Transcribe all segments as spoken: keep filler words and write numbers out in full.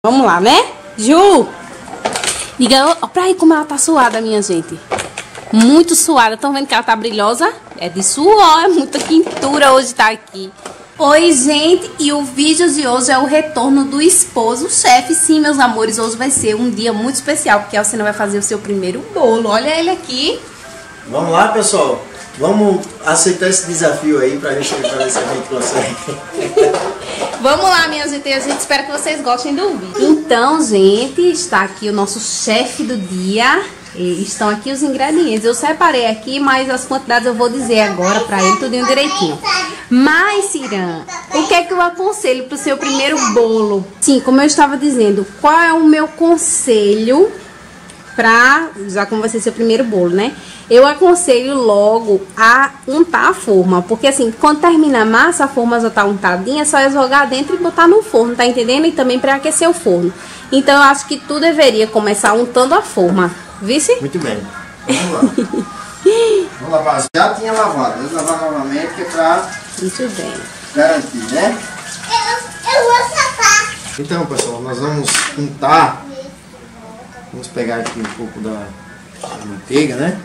Vamos lá, né? Ju! Diga, ó, pra aí como ela tá suada, minha gente. Muito suada. Estão vendo que ela tá brilhosa? É de suor, é muita quintura hoje tá aqui. Oi, gente, e o vídeo de hoje é o retorno do esposo chefe. Sim, meus amores, hoje vai ser um dia muito especial, porque a Alcina vai fazer o seu primeiro bolo. Olha ele aqui. Vamos lá, pessoal. Vamos aceitar esse desafio aí pra gente ver se a gente consegue. Vamos lá, minha gente, a gente espera que vocês gostem do vídeo. Então, gente, está aqui o nosso chefe do dia. E estão aqui os ingredientes. Eu separei aqui, mas as quantidades eu vou dizer agora pra ele tudinho direitinho. Mas, Ciran, o que é que eu aconselho pro seu primeiro bolo? Sim, como eu estava dizendo, qual é o meu conselho pra, já como vai ser seu primeiro bolo, né? Eu aconselho logo a untar a forma, porque assim, quando termina a massa, a forma já tá untadinha, é só jogar dentro e botar no forno, tá entendendo? E também para aquecer o forno. Então eu acho que tu deveria começar untando a forma, vice? Muito bem. Vamos lá. Vamos lavar. Já tinha lavado, vamos lavar novamente, que é pra Isso bem. garantir, né? Eu, eu vou sapar. Então, pessoal, nós vamos untar. Vamos pegar aqui um pouco da, da manteiga, né?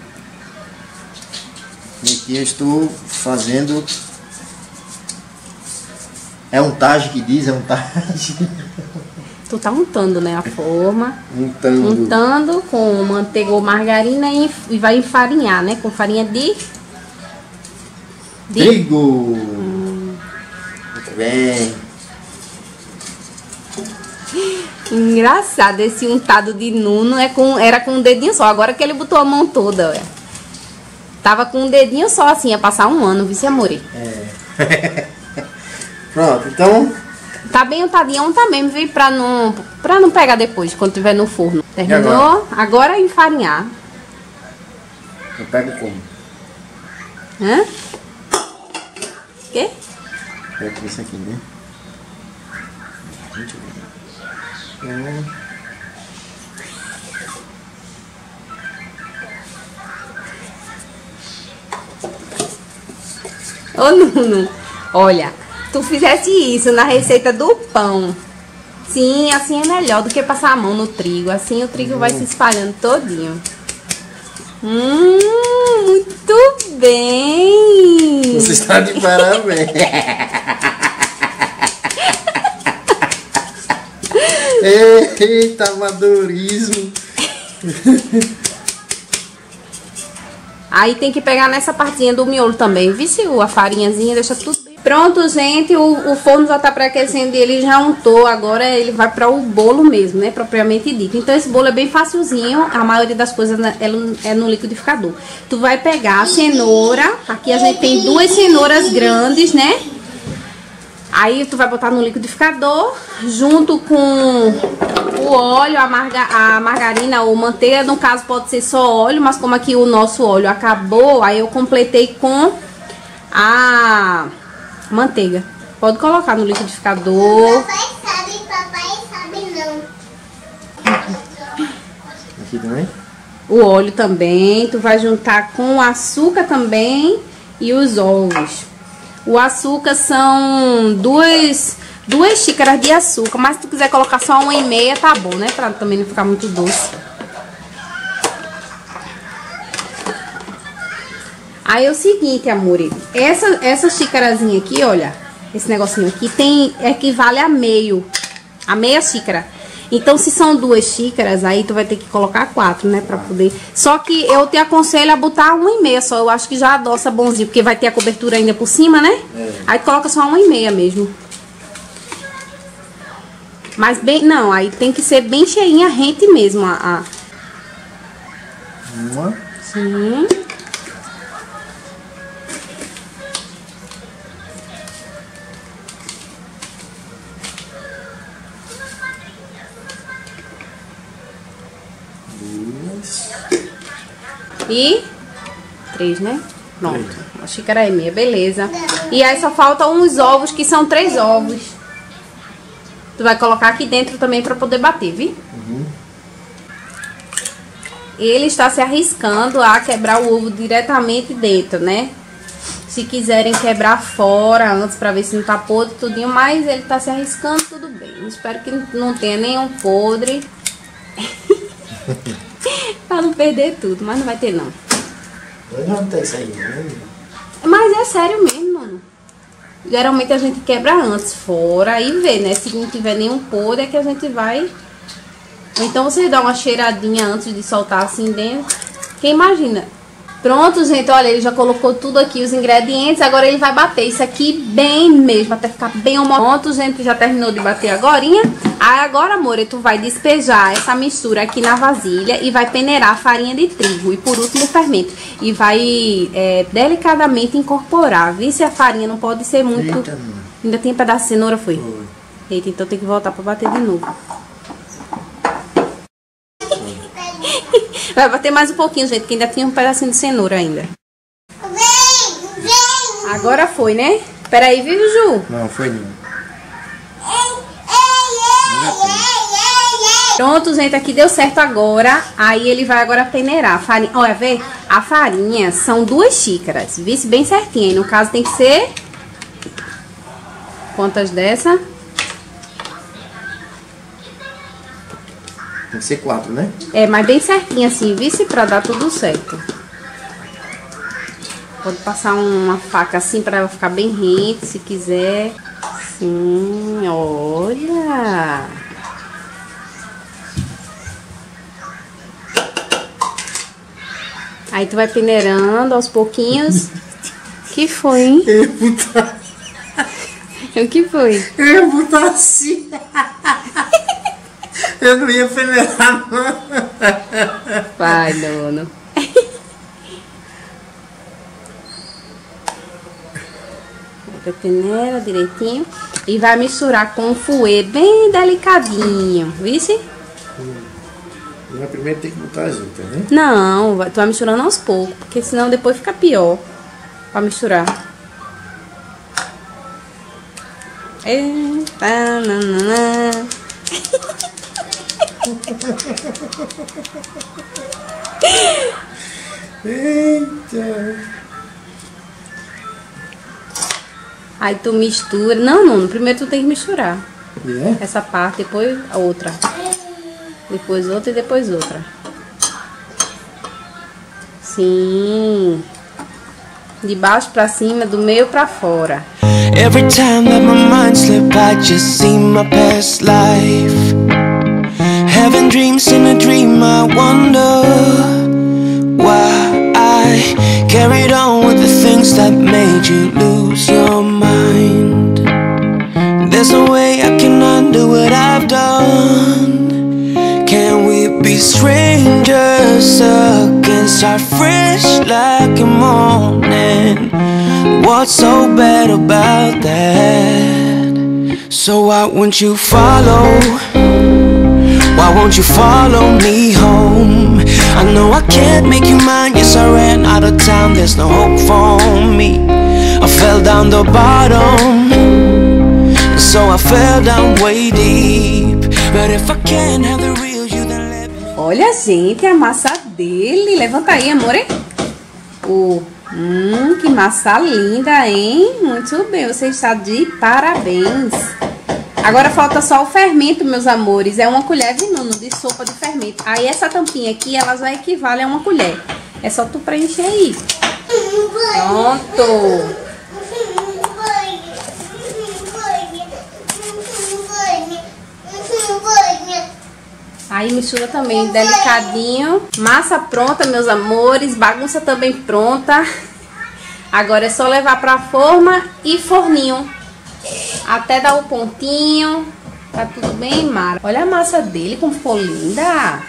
E aqui eu estou fazendo... É untagem que diz, é untagem. Tu tá untando, né, a forma. Untando. Untando com manteiga ou margarina e, e vai enfarinhar, né? Com farinha de... de... Trigo. Hum. Muito bem. Engraçado, esse untado de Nuno é com, era com um dedinho só. Agora que ele botou a mão toda, olha. Tava com um dedinho só, assim, ia passar um ano, vice amore. É. Pronto, então... Tá bem untadinha, unta mesmo, viu? Pra não, pra não pegar depois, quando tiver no forno. Terminou? Agora? Agora é enfarinhar. Eu pego como? Hã? Quê? Pego isso aqui, né? Deixa eu ver. Hum. Ô, Nuno, olha, tu fizesse isso na receita do pão. Sim, assim é melhor do que passar a mão no trigo. Assim o trigo hum. vai se espalhando todinho. Hum, muito bem. Você está de parabéns. Eita, amadorismo. Aí tem que pegar nessa partinha do miolo também, viu? A farinhazinha, deixa tudo bem. Pronto, gente, o, o forno já tá pré-aquecendo e ele já untou. Agora ele vai para o bolo mesmo, né? Propriamente dito. Então esse bolo é bem facilzinho. A maioria das coisas é no liquidificador. Tu vai pegar a cenoura. Aqui a gente tem duas cenouras grandes, né? Aí tu vai botar no liquidificador, junto com o óleo, a, marga, a margarina ou manteiga. No caso pode ser só óleo, mas como aqui o nosso óleo acabou, aí eu completei com a manteiga. Pode colocar no liquidificador. Papai sabe, papai sabe não. Aqui também? O óleo também, tu vai juntar com o açúcar também e os ovos. O açúcar são duas, duas xícaras de açúcar, mas se tu quiser colocar só uma e meia, tá bom, né? Pra também não ficar muito doce. Aí é o seguinte, amore, essa, essa xícarazinha aqui, olha, esse negocinho aqui tem, equivale a meio, a meia xícara. Então, se são duas xícaras, aí tu vai ter que colocar quatro, né? Pra poder... Só que eu te aconselho a botar uma e meia só. Eu acho que já adoça bonzinho, porque vai ter a cobertura ainda por cima, né? É. Aí tu coloca só uma e meia mesmo. Mas bem... Não, aí tem que ser bem cheinha, rente mesmo. A, a... Uma. Sim. E três, né? Pronto. Uma xícara e meia, beleza. E aí só faltam uns ovos, que são três ovos. Tu vai colocar aqui dentro também pra poder bater, viu? Uhum. Ele está se arriscando a quebrar o ovo diretamente dentro, né? Se quiserem quebrar fora antes pra ver se não tá podre tudinho, mas ele tá se arriscando, tudo bem. Espero que não tenha nenhum podre. Pra não perder tudo, mas não vai ter não. Não tem isso aí, né? Mas é sério mesmo, mano. Geralmente a gente quebra antes fora e vê, né? Se não tiver nenhum podre é que a gente vai... Ou então você dá uma cheiradinha antes de soltar assim dentro. Quem imagina? Pronto, gente, olha, ele já colocou tudo aqui, os ingredientes. Agora ele vai bater isso aqui bem mesmo, até ficar bem homogêneo. Pronto, gente, já terminou de bater agorinha. Aí agora, amor, tu vai despejar essa mistura aqui na vasilha e vai peneirar a farinha de trigo. E por último o fermento. E vai é, delicadamente incorporar. Viu? Se a farinha não pode ser muito... Eita, ainda tem um pedaço de cenoura, foi? Foi. Eita, então tem que voltar pra bater de novo. Vai bater mais um pouquinho, gente, que ainda tinha um pedacinho de cenoura ainda. Vem, vem. Agora foi, né? Peraí, viu, Ju? Não, foi não. Pronto, gente, aqui deu certo agora. Aí ele vai agora peneirar a farinha. Olha, vê, a farinha são duas xícaras. Vê se bem certinho. Aí, no caso tem que ser... Quantas dessa? Tem que ser quatro, né? É, mas bem certinho assim, vice, pra dar tudo certo. Pode passar uma faca assim pra ela ficar bem rente, se quiser. Sim, olha. Aí tu vai peneirando aos pouquinhos. Que foi, hein? Eu ia botar... O que foi? Eu ia botar assim. Eu não ia peneirar, não. Vai, dono. Você peneira direitinho. E vai misturar com um fouet bem delicadinho. Vice? Mas primeiro tem que botar junto, né? Não, vai, tu vai misturando aos poucos. Porque senão depois fica pior pra misturar. Eita, nanana. Eita. Aí tu mistura. Não, não, primeiro tu tem que misturar. Yeah. Essa parte, depois a outra. Depois outra e depois outra. Sim. De baixo pra cima, do meio pra fora. Every time that my mind slip, I just see my past life. Having dreams in a dream, I wonder why I carried on with the things that made you lose your mind. There's no way I can undo what I've done. Can we be strangers again, start fresh like a morning? What's so bad about that? So why won't you follow? Why won't you follow me home? I know I can't make you mine. Yes, I ran out of town. There's no hope for me. I fell down the bottom, so I fell down way deep. But if I can't have the real you, then let me. Olha, gente, a massa dele. Levanta aí, amor, hein? Oh, hum, que massa linda, hein? Muito bem, você está de parabéns. Agora falta só o fermento, meus amores. É uma colher de nono de sopa de fermento. Aí essa tampinha aqui, ela já equivale a uma colher. É só tu preencher aí. Pronto. Aí mistura também delicadinho. Massa pronta, meus amores. Bagunça também pronta. Agora é só levar pra forma e forninho. Até dar o pontinho. Tá tudo bem, Mara. Olha a massa dele como ficou linda.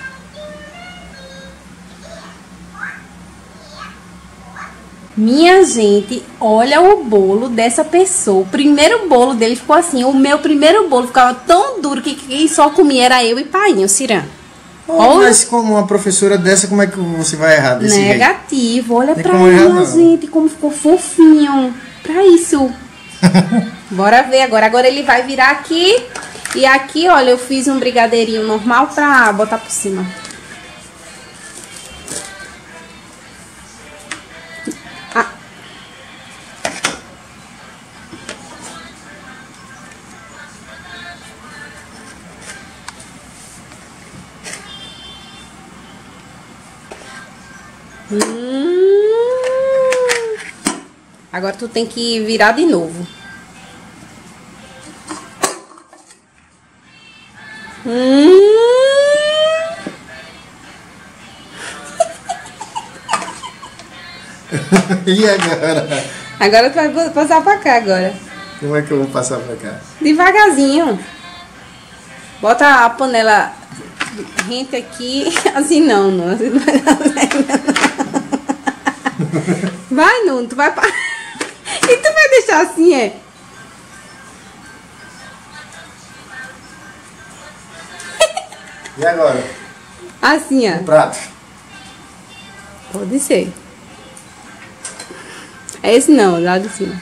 Minha gente, olha o bolo dessa pessoa. O primeiro bolo dele ficou assim. O meu primeiro bolo ficava tão duro que quem só comia era eu e Painho, Cirã. Oh, mas como uma professora dessa, como é que você vai errar desse jeito? Negativo. Olha Tem pra como errar, ela, não. gente, como ficou fofinho. Pra isso. Bora ver agora. Agora ele vai virar aqui. E aqui, olha, eu fiz um brigadeirinho normal pra botar por cima. Ah. Hum. Agora tu tem que virar de novo. Hum. E agora? Agora tu vai passar pra cá agora. Como é que eu vou passar pra cá? Devagarzinho. Bota a panela rente aqui. Assim não, não. Assim não vai dar certo. Vai, Nuno, tu vai... E tu vai deixar assim, é? E agora? Assim, ó. Um prato. Pode ser. É esse não, lá de cima.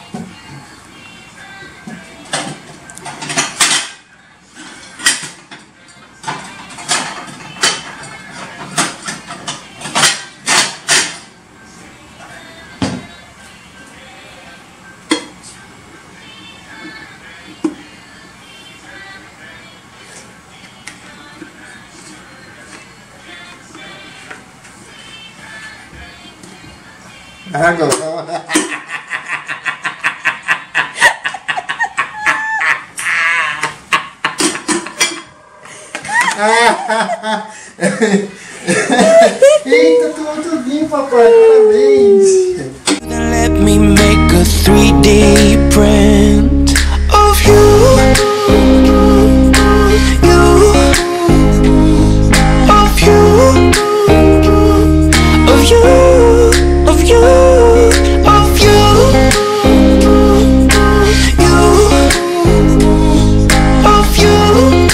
Agora. Eita, tô tudinho, papai. Parabéns. Let me make a three D print of you, you, of you, of you, of you, of you, you, of you,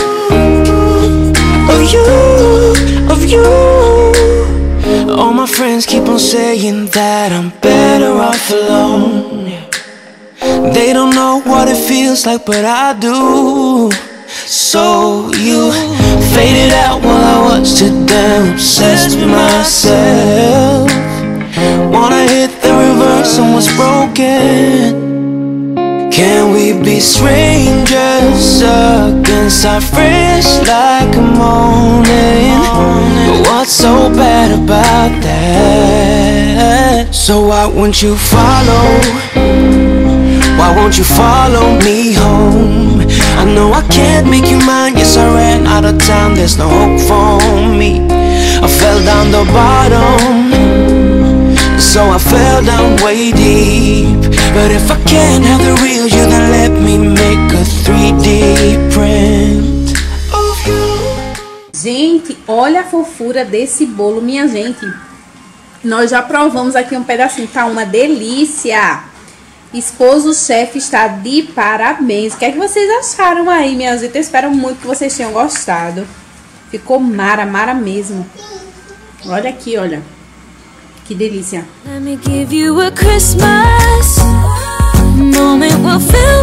of you, of you. All my friends keep on saying that I'm better off alone. They don't know what it feels like, but I do. So you faded out while I watched it down, obsessed with myself. Wanna hit the reverse on what's broken. Can we be strangers against our fresh like a morning? But what's so bad about that? So why won't you follow? Why won't you follow me home? I know I can't make you mine. Yes, I ran out of time. There's no hope for me. I fell down the bottom, so I fell down way deep. But if I can't have the real you, then let me make a three D print of you. Gente, olha a fofura desse bolo, minha gente. Nós já provamos aqui um pedacinho, tá uma delícia. Esposo chefe está de parabéns. O que é que vocês acharam aí, minhas gente? Eu espero muito que vocês tenham gostado. Ficou mara, mara mesmo. Olha aqui, olha. Que delícia. Let me give you a Christmas moment will fill